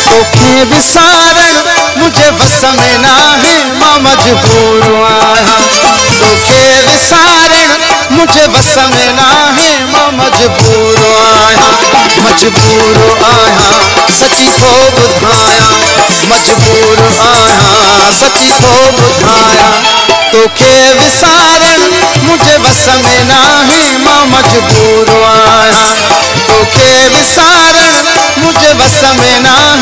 तोखे विसारण मुझे बस में ना है, मां मजबूर आया। तोखे विसारण मुझे बस में ना है, मां मजबूर आया। मजबूर आया सची तो बुधाया, मजबूर आया सची तो बुधाया। तोखे विसारण मुझे बस में ना है, मां मजबूर आया। तोखे विसारण मुझे बस में ना